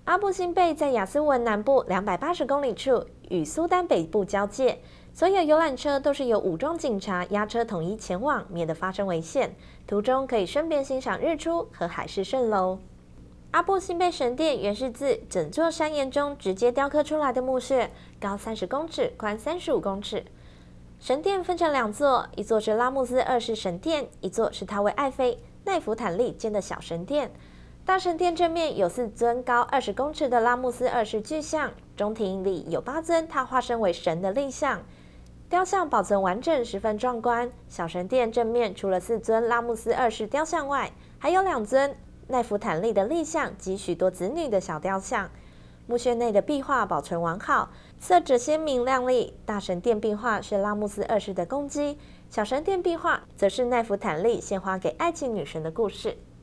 阿布辛贝在亚斯文南部280公里处，与苏丹北部交界。所有游览车都是由武装警察押车统一前往，免得发生危险。途中可以顺便欣赏日出和海市蜃楼。阿布辛贝神殿原是自整座山岩中直接雕刻出来的墓穴，高30公尺，宽35公尺。神殿分成2座，一座是拉穆斯2世神殿，一座是他为爱妃奈芙坦利建的小神殿。大神殿正面有4尊高20公尺的拉穆斯2世巨像，中庭里有8尊他化身为神的立像，雕像保存完整，十分壮观。小神殿正面除了4尊拉穆斯2世雕像外，还有2尊奈芙坦利的立像及许多子女的小雕像。墓穴内的壁画保存完好，色泽鲜明亮丽。大神殿壁画是拉穆斯2世的功绩，小神殿壁画则是奈芙坦利献花给爱情女神的故事。